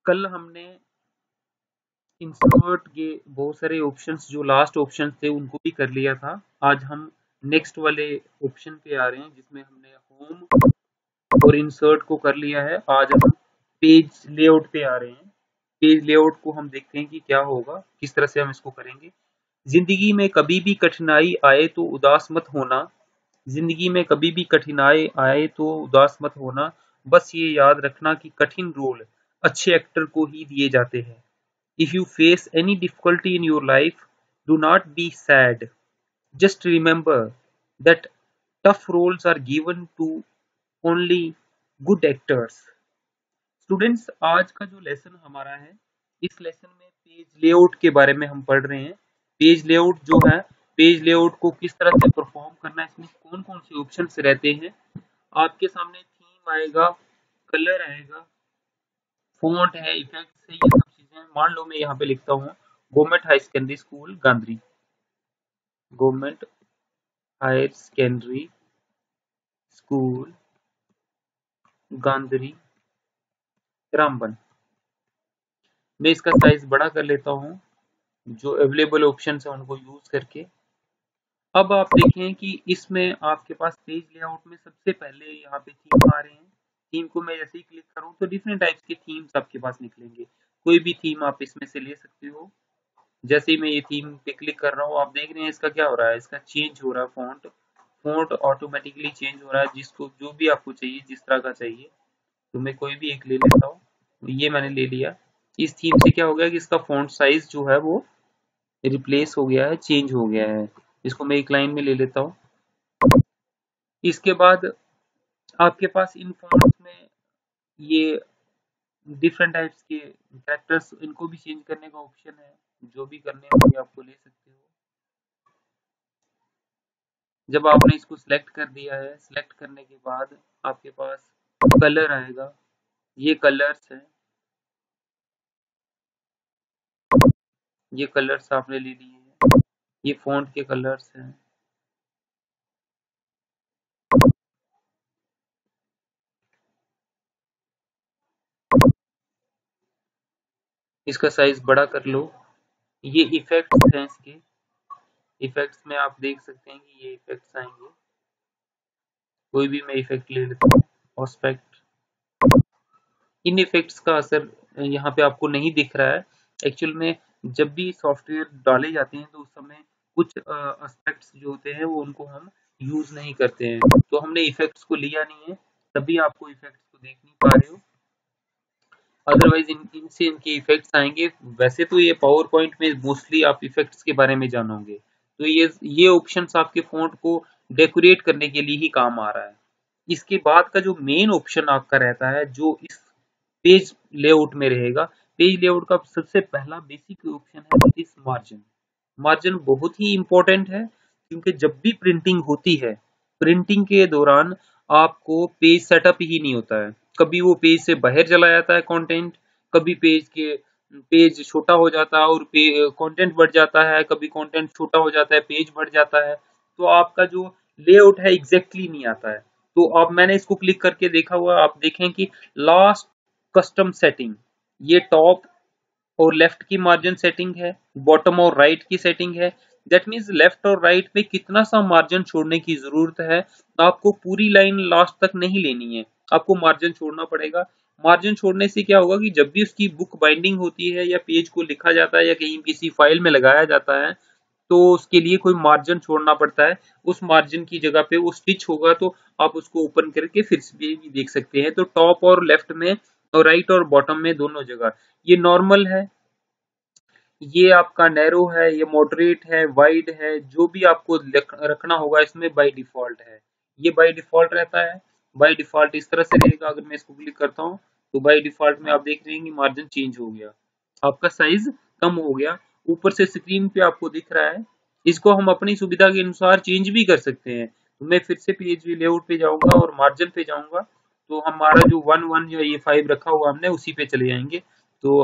कल हमने इंसर्ट के बहुत सारे ऑप्शंस जो लास्ट ऑप्शंस थे उनको भी कर लिया था। आज हम नेक्स्ट वाले ऑप्शन पे आ रहे हैं जिसमें हमने होम और इंसर्ट को कर लिया है। आज हम पेज लेआउट पे आ रहे हैं। पेज लेआउट को हम देखते हैं कि क्या होगा, किस तरह से हम इसको करेंगे। जिंदगी में कभी भी कठिनाई आए तो उदास मत होना। जिंदगी में कभी भी कठिनाई आए तो उदास मत होना। बस ये याद रखना कि कठिन रोल अच्छे एक्टर को ही दिए जाते हैं। If you face any difficulty in your life, do not be sad. Just remember that tough roles are given to only good actors. Students, आज का जो लेसन हमारा है, इस लेसन में पेज लेआउट के बारे में हम पढ़ रहे हैं। पेज लेआउट जो है, पेज लेआउट को किस तरह से परफॉर्म करना है, इसमें कौन कौन से ऑप्शन रहते हैं। आपके सामने थीम आएगा, कलर आएगा, फ़ॉन्ट है, इफेक्ट्स है, ये सब चीजें। मान लो मैं यहाँ पे लिखता हूँ government high secondary school Gandhari, government higher secondary school Gandhari Ramban. मैं इसका साइज बड़ा कर लेता हूँ जो अवेलेबल ऑप्शन है उनको यूज करके। अब आप देखें कि इसमें आपके पास पेज लेआउट में सबसे पहले यहाँ पे थीम आ रहे हैं। थीम को मैं जैसे ही क्लिक करूँ तो डिफरेंट टाइप्स के थीम्स आपके पास निकलेंगे। कोई भी थीम आप इसमें से ले सकते हो। जैसे ही मैं ये थीम पे क्लिक कर रहा हूँ, आप देख रहे हैं इसका क्या हो रहा है, इसका चेंज हो रहा है फॉन्ट। फॉन्ट ऑटोमेटिकली चेंज हो रहा है, जिसको जो भी आपको चाहिए, जिस तरह का चाहिए। तो मैं कोई भी एक ले लेता हूँ। ये मैंने ले लिया। इस थीम से क्या हो गया कि इसका फॉन्ट साइज जो है वो रिप्लेस हो गया है, चेंज हो गया है। इसको मैं एक लाइन में ले लेता हूँ। इसके बाद आपके पास इन फॉन्ट्स में ये डिफरेंट टाइप्स के कैरेक्टर्स, इनको भी चेंज करने का ऑप्शन है। जो भी करने होंगे आपको ले सकते हो। जब आपने इसको सिलेक्ट कर दिया है, सिलेक्ट करने के बाद आपके पास कलर आएगा। ये कलर्स हैं, ये कलर्स आपने ले लिए हैं। ये फॉन्ट के कलर्स हैं। इसका साइज बड़ा कर लो। ये इफेक्ट्स हैं इसके। इफेक्ट्स में आप देख सकते हैं कि ये इफेक्ट्स आएंगे। कोई भी मैं इफेक्ट ले लेता हूँ। ऑस्पेक्ट। इन इफेक्ट्स का असर यहाँ पे आपको नहीं दिख रहा है। एक्चुअल में जब भी सॉफ्टवेयर डाले जाते हैं तो उस समय कुछ एस्पेक्ट्स जो होते हैं वो उनको हम यूज नहीं करते हैं। तो हमने इफेक्ट्स को लिया नहीं है, तभी आपको इफेक्ट्स को देख नहीं पा रहे हो। अदरवाइज इनसे इनके इफेक्ट्स आएंगे। वैसे तो ये पावर पॉइंट में मोस्टली आप इफेक्ट्स के बारे में जानोगे। तो ये ऑप्शंस आपके फॉन्ट को डेकोरेट करने के लिए ही काम आ रहा है। इसके बाद का जो मेन ऑप्शन आपका रहता है, जो इस पेज लेआउट में रहेगा, पेज लेआउट का सबसे पहला बेसिक ऑप्शन है इस मार्जिन। मार्जिन बहुत ही इंपॉर्टेंट है, क्योंकि जब भी प्रिंटिंग होती है, प्रिंटिंग के दौरान आपको पेज सेटअप ही नहीं होता है। कभी वो पेज से बाहर चला जाता है कंटेंट, कभी पेज छोटा हो जाता है और कंटेंट बढ़ जाता है, कभी कंटेंट छोटा हो जाता है, पेज बढ़ जाता है। तो आपका जो लेआउट है एग्जैक्टली नहीं आता है। तो अब मैंने इसको क्लिक करके देखा हुआ, आप देखें कि लास्ट कस्टम सेटिंग, ये टॉप और लेफ्ट की मार्जिन सेटिंग है, बॉटम और राइट की सेटिंग है। दैट मीन्स लेफ्ट और राइट में कितना सा मार्जिन छोड़ने की जरूरत है। आपको पूरी लाइन लास्ट तक नहीं लेनी है, आपको मार्जिन छोड़ना पड़ेगा। मार्जिन छोड़ने से क्या होगा कि जब भी उसकी बुक बाइंडिंग होती है या पेज को लिखा जाता है या कहीं किसी फाइल में लगाया जाता है, तो उसके लिए कोई मार्जिन छोड़ना पड़ता है। उस मार्जिन की जगह पे वो स्टिच होगा, तो आप उसको ओपन करके फिर से भी देख सकते हैं। तो टॉप और लेफ्ट में और राइट और बॉटम में दोनों जगह ये नॉर्मल है, ये आपका नैरो है, ये मॉडरेट है, वाइड है, जो भी आपको रखना होगा इसमें बाय डिफॉल्ट है। ये बाय डिफॉल्ट रहता है। बाय डिफॉल्ट इस तरह से रहेगा। अगर मैं इसको क्लिक करता हूँ तो बाय डिफॉल्ट में आप देख रहे हैं कि मार्जिन चेंज हो गया, आपका साइज कम हो गया। ऊपर से स्क्रीन पे आपको दिख रहा है। इसको हम अपनी सुविधा के अनुसार चेंज भी कर सकते हैं। तो मैं फिर से पेज लेआउट पे जाऊंगा और मार्जिन पे जाऊंगा, तो हमारा जो 1 या ये 5 रखा हुआ हमने उसी पे चले जाएंगे। तो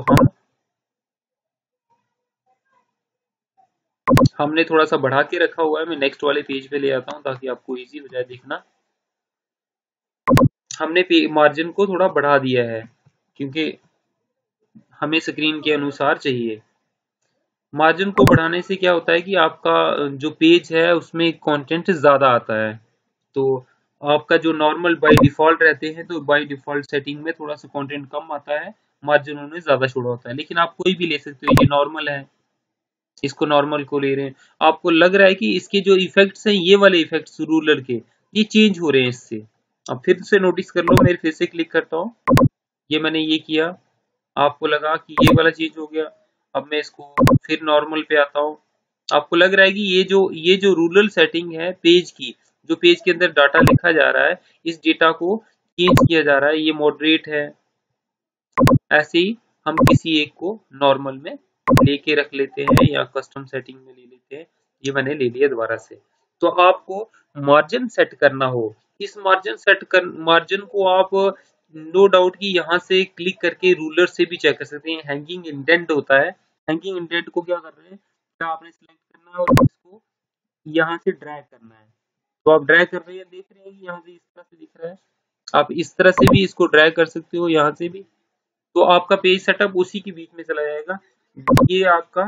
हमने थोड़ा सा बढ़ा के रखा हुआ है। मैं नेक्स्ट वाले पेज पे ले आता हूँ ताकि आपको इजी हो जाए देखना। हमने मार्जिन को थोड़ा बढ़ा दिया है, क्योंकि हमें स्क्रीन के अनुसार चाहिए। मार्जिन को बढ़ाने से क्या होता है कि आपका जो पेज है उसमें कंटेंट ज़्यादा आता है। तो आपका जो नॉर्मल बाय डिफ़ॉल्ट रहते हैं तो बाय डिफ़ॉल्ट सेटिंग में थोड़ा सा कंटेंट कम आता है, मार्जिन उन्होंने ज़्यादा छोड़ा होता है। लेकिन आप कोई भी ले सकते हो, ये नॉर्मल है, इसको नॉर्मल को ले रहे हैं। आपको लग रहा है कि इसके जो इफ़ेक्ट्स हैं, ये वाले इफ़ेक्ट्स रूलर के, ये चेंज हो रहे हैं इससे। अब फिर से नोटिस कर लो, मैं फिर से क्लिक करता हूँ, ये मैंने ये किया, आपको लगा कि ये वाला चीज हो गया। अब मैं इसको फिर नॉर्मल पे आता हूँ, आपको लग रहा है कि ये जो रूरल सेटिंग है पेज की, जो पेज के अंदर डाटा लिखा जा रहा है, इस डेटा को चेंज किया जा रहा है, ये मॉडरेट है। ऐसे ही हम किसी एक को नॉर्मल में लेके रख लेते हैं या कस्टम सेटिंग में ले लेते हैं। ये मैंने ले लिया दोबारा से। तो आपको मार्जिन सेट करना हो, इस मार्जिन को आप नो डाउट कि यहाँ से क्लिक करके रूलर से भी चेक कर सकते हैं। हैंगिंग इंडेंट होता है, हैंगिंग इंडेंट को क्या कर रहे हैं, क्या आपने सिलेक्ट करना है और इसको यहाँ से ड्रैग करना है। तो आप ड्रैग कर रहे हैं, देख रहे हैं कि यहाँ से इस तरह से दिख रहा है। आप इस तरह से भी इसको ड्रैग कर सकते हो, यहाँ से भी। तो आपका पेज सेटअप उसी के बीच में चला जाएगा। ये आपका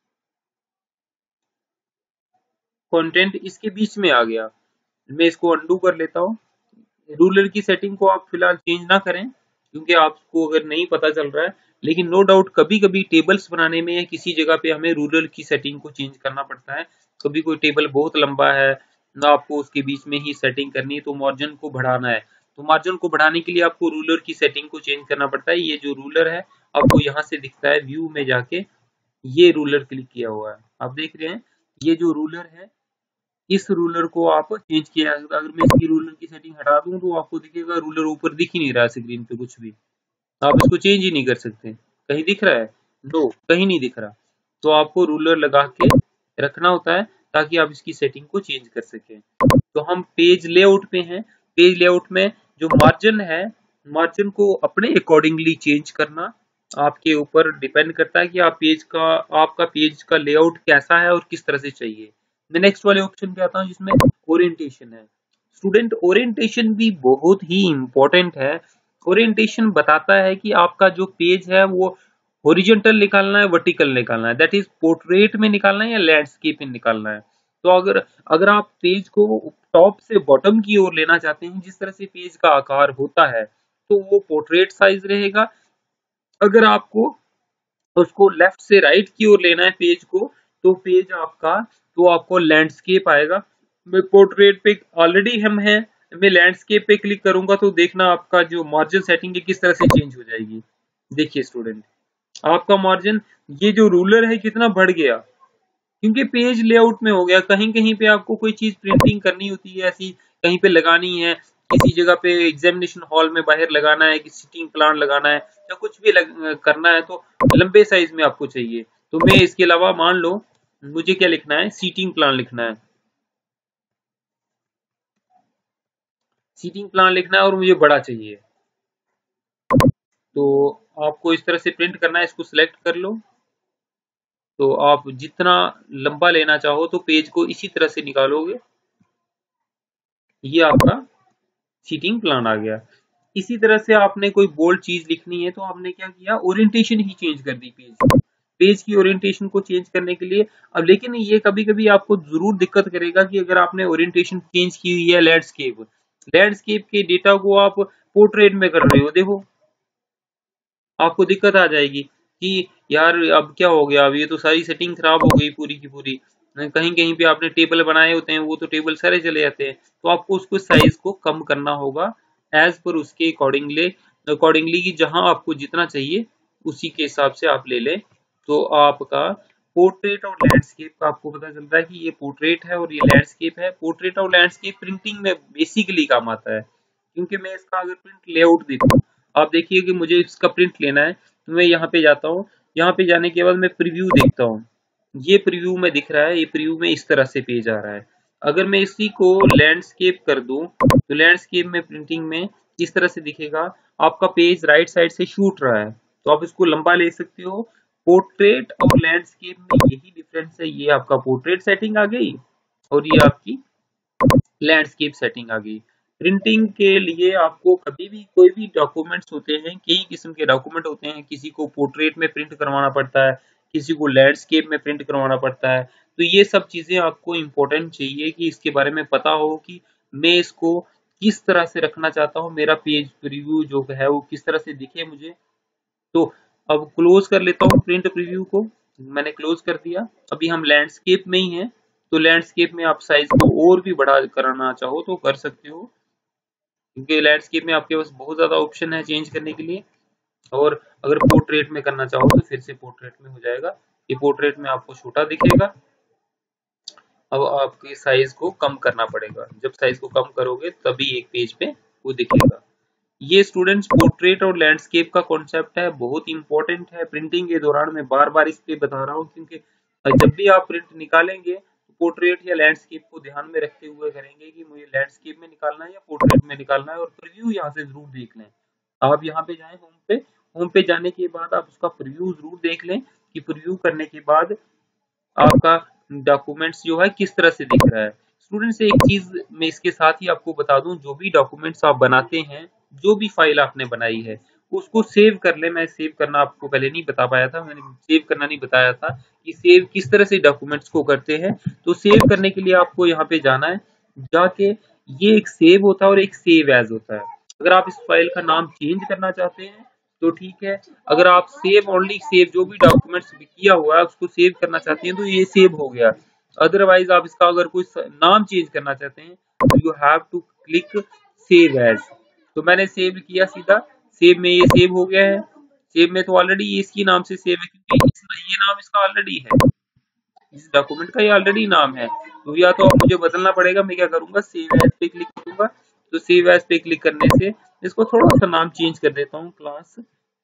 कंटेंट इसके बीच में आ गया। मैं इसको अंडू कर लेता हूँ। रूलर की सेटिंग को आप फिलहाल चेंज ना करें, क्योंकि आपको अगर नहीं पता चल रहा है। लेकिन नो डाउट कभी कभी टेबल्स बनाने में या किसी जगह पे हमें रूलर की सेटिंग को चेंज करना पड़ता है। कभी कोई टेबल बहुत लंबा है ना, आपको उसके बीच में ही सेटिंग करनी है, तो मार्जिन को बढ़ाना है। तो मार्जिन को बढ़ाने के लिए आपको रूलर की सेटिंग को चेंज करना पड़ता है। ये जो रूलर है आपको यहाँ से दिखता है, व्यू में जाके ये रूलर क्लिक किया हुआ है, आप देख रहे हैं। ये जो रूलर है, इस रूलर को आप चेंज किया। अगर मैं इसकी रूलर की सेटिंग हटा दूं तो आपको दिखेगा रूलर ऊपर दिख ही नहीं रहा है स्क्रीन पे कुछ भी। आप इसको चेंज ही नहीं कर सकते। कहीं दिख रहा है? नो, कहीं नहीं दिख रहा। तो आपको रूलर लगा के रखना होता है ताकि आप इसकी सेटिंग को चेंज कर सकें। तो हम पेज लेआउट पे हैं। पेज लेआउट में जो मार्जिन है, मार्जिन को अपने अकॉर्डिंगली चेंज करना आपके ऊपर डिपेंड करता है कि आपका पेज का लेआउट कैसा है और किस तरह से चाहिए। मैं नेक्स्ट वाले ऑप्शन पे आता हूँ जिसमें ओरिएंटेशन है। स्टूडेंट, ओरिएंटेशन भी बहुत ही इंपॉर्टेंट है। ओरिएंटेशन बताता है कि आपका जो पेज है वो हॉरिजॉन्टल निकालना है, वर्टिकल निकालना है, दैट इज पोर्ट्रेट में निकालना है या लैंडस्केप में निकालना है। तो अगर अगर आप पेज को टॉप से बॉटम की ओर लेना चाहते हैं, जिस तरह से पेज का आकार होता है, तो वो पोर्ट्रेट साइज रहेगा। अगर आपको उसको लेफ्ट से राइट की ओर लेना है पेज को, तो पेज आपका तो आपको लैंडस्केप आएगा। मैं पोर्ट्रेट पे ऑलरेडी हम हैं, मैं लैंडस्केप पे क्लिक करूंगा तो देखना आपका जो मार्जिन सेटिंग है किस तरह से चेंज हो जाएगी। देखिए स्टूडेंट, आपका मार्जिन, ये जो रूलर है कितना बढ़ गया, क्योंकि पेज लेआउट में हो गया। कहीं कहीं पे आपको कोई चीज प्रिंटिंग करनी होती है, ऐसी कहीं पे लगानी है, किसी जगह पे एग्जामिनेशन हॉल में बाहर लगाना है, किसी सीटिंग प्लान लगाना है या कुछ भी करना है, तो लंबे साइज में आपको चाहिए। तो मैं इसके अलावा मान लो मुझे क्या लिखना है, सीटिंग प्लान लिखना है, सीटिंग प्लान लिखना है और मुझे बड़ा चाहिए। तो आपको इस तरह से प्रिंट करना है, इसको सिलेक्ट कर लो। तो आप जितना लंबा लेना चाहो तो पेज को इसी तरह से निकालोगे। ये आपका सीटिंग प्लान आ गया। इसी तरह से आपने कोई बोल्ड चीज लिखनी है तो आपने क्या किया, ओरिएंटेशन ही चेंज कर दी पेज की ओरिएंटेशन को चेंज करने के लिए। अब लेकिन ये कभी कभी आपको जरूर दिक्कत करेगा कि अगर आपने ओरिएंटेशन चेंज की हुई है लैंडस्केप, लैंडस्केप के डेटा को आप पोर्ट्रेट में कर रहे हो, देखो आपको दिक्कत आ जाएगी कि यार अब क्या हो गया, अब ये तो सारी सेटिंग खराब हो गई पूरी की पूरी। कहीं कहीं पे आपने टेबल बनाए होते हैं, वो तो टेबल सारे चले जाते हैं। तो आपको उसको साइज को कम करना होगा एज पर उसके अकॉर्डिंगली कि जहां आपको जितना चाहिए उसी के हिसाब से आप ले लें। तो आपका पोर्ट्रेट और लैंडस्केप का आपको पता चलता है कि ये पोर्ट्रेट है और ये लैंडस्केप है। पोर्ट्रेट और लैंडस्केप प्रिंटिंग में बेसिकली काम आता है, क्योंकि मैं इसका अगर प्रिंट लेआउट देखूं, आप देखिए कि मुझे इसका प्रिंट लेना है, तो मैं यहाँ पे जाता हूँ। यहाँ पे जाने के बाद मैं प्रीव्यू देखता हूँ, ये प्रीव्यू में दिख रहा है, ये प्रीव्यू में इस तरह से पेज आ रहा है। अगर मैं इसी को लैंडस्केप कर दूं तो लैंडस्केप में प्रिंटिंग में इस तरह से दिखेगा। आपका पेज राइट साइड से शूट रहा है, तो आप इसको लंबा ले सकते हो। पोर्ट्रेट और लैंडस्केप में यही डिफरेंस है, ये आपका पोर्ट्रेट सेटिंग आ गई और ये आपकी लैंडस्केप सेटिंग आ गई। प्रिंटिंग के लिए आपको कभी भी कोई भी डॉक्यूमेंट्स होते हैं, कई किस्म के डॉक्यूमेंट होते हैं, किसी को पोर्ट्रेट में प्रिंट करवाना पड़ता है, किसी को लैंडस्केप में प्रिंट करवाना पड़ता है। तो ये सब चीजें आपको इम्पोर्टेंट चाहिए कि इसके बारे में पता हो कि मैं इसको किस तरह से रखना चाहता हूँ, मेरा पेज प्रीव्यू जो है वो किस तरह से दिखे मुझे। तो अब क्लोज कर लेता हूँ प्रिंट प्रीव्यू को, मैंने क्लोज कर दिया। अभी हम लैंडस्केप में ही हैं, तो लैंडस्केप में आप साइज को और भी बड़ा कराना चाहो तो कर सकते हो, क्योंकि लैंडस्केप में आपके पास बहुत ज्यादा ऑप्शन है चेंज करने के लिए। और अगर पोर्ट्रेट में करना चाहो तो फिर से पोर्ट्रेट में हो जाएगा। ये पोर्ट्रेट में आपको छोटा दिखेगा। अब आपके साइज को कम करना पड़ेगा, जब साइज को कम करोगे तभी एक पेज पे वो दिखेगा। ये स्टूडेंट्स पोर्ट्रेट और लैंडस्केप का कॉन्सेप्ट है, बहुत इंपॉर्टेंट है प्रिंटिंग के दौरान। मैं बार बार इस पे बता रहा हूँ, क्योंकि जब भी आप प्रिंट निकालेंगे तो पोर्ट्रेट या लैंडस्केप को ध्यान में रखते हुए करेंगे कि मुझे लैंडस्केप में निकालना है या पोर्ट्रेट में निकालना है। और प्रीव्यू यहाँ से जरूर देख लें। आप यहाँ पे जाए होम पे, होम पे जाने के बाद आप उसका प्रीव्यू जरूर देख लें कि प्रीव्यू करने के बाद आपका डॉक्यूमेंट्स जो है किस तरह से दिख रहा है। स्टूडेंट्स एक चीज मैं इसके साथ ही आपको बता दूं, जो भी डॉक्यूमेंट्स आप बनाते हैं, जो भी फाइल आपने बनाई है उसको सेव कर ले। मैं सेव करना आपको पहले नहीं बता पाया था, मैंने सेव करना नहीं बताया था कि सेव किस तरह से डॉक्यूमेंट्स को करते हैं। तो सेव करने के लिए आपको यहाँ पे जाना है, जाके ये एक सेव होता है और एक सेव एज होता है। अगर आप इस फाइल का नाम चेंज करना चाहते हैं तो ठीक है, अगर आप सेव ओनली सेव जो भी डॉक्यूमेंट्स किया हुआ है उसको सेव करना चाहते हैं तो ये सेव हो गया। अदरवाइज आप इसका अगर कोई नाम चेंज करना चाहते हैं तो you have to click save as. तो मैंने सेव किया सीधा, सेव में ये सेव हो गया है। सेव में तो ऑलरेडी इसकी नाम से सेव है, क्योंकि ये नाम इसका ऑलरेडी है, इस डॉक्यूमेंट का ये ऑलरेडी नाम है। तो या तो मुझे बदलना पड़ेगा, मैं क्या करूंगा सेव एज पे क्लिक करूंगा। तो सेव एज पे क्लिक करने से इसको थोड़ा सा नाम चेंज कर देता हूँ, क्लास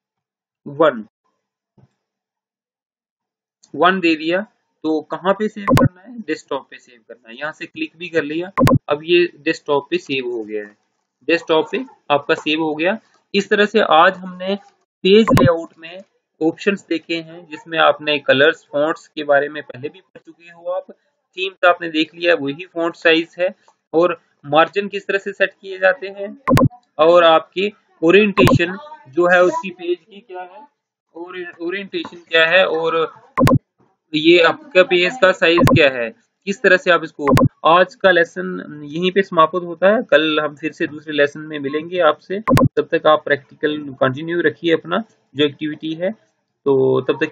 1 दे दिया। तो कहाँ पे सेव करना है, डेस्कटॉप पे सेव करना है। यहाँ से क्लिक भी कर लिया, अब ये डेस्कटॉप पे सेव हो गया है, डेस्कटॉप पे आपका सेव हो गया। इस तरह से आज हमने पेज लेआउट में ऑप्शंस देखे हैं, जिसमें आपने कलर्स फॉन्ट्स के बारे में पहले भी पढ़ चुके हो आप, थीम्स आपने देख लिया वही फॉन्ट साइज है, और मार्जिन किस तरह से सेट किए जाते हैं, और आपकी ओरिएंटेशन जो है उसकी पेज की क्या है, और ओरिएंटेशन क्या है, और ये आपका पेज का साइज क्या है, किस तरह से आप इसको। आज का लेसन यहीं पे समाप्त होता है, कल हम फिर से दूसरे लेसन में मिलेंगे आपसे। तब तक आप प्रैक्टिकल कंटिन्यू रखिए अपना जो एक्टिविटी है, तो तब तक